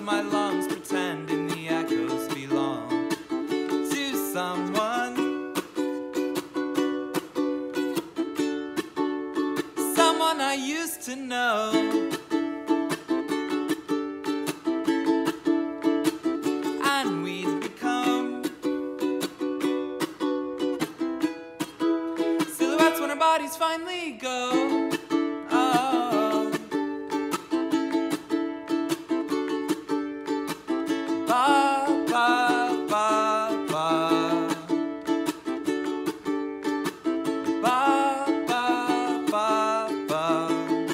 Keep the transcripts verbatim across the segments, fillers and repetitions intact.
my lungs, pretending the echoes belong to someone. Someone I used to know. And we've become silhouettes when our bodies finally go. Oh. Ba, ba, ba, ba. Ba, ba, ba, ba.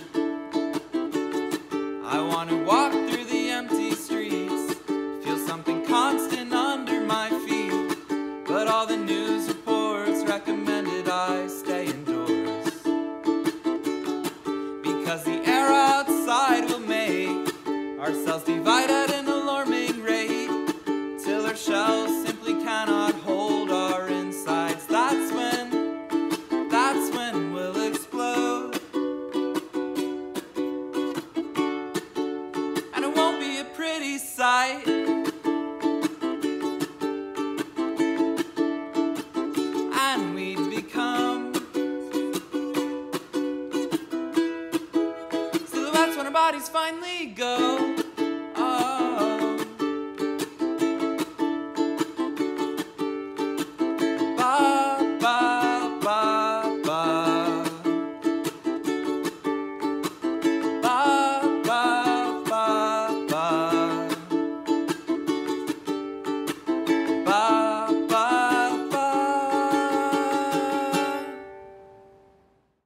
I want to walk through the empty streets, feel something constant under my feet, but all the news reports recommended I stay indoors, because the air outside will make our cells divide at an alarming rate, till our shells simply cannot hold our insides. That's when, that's when we'll explode. And it won't be a pretty sight. And we've become silhouettes when our bodies finally go.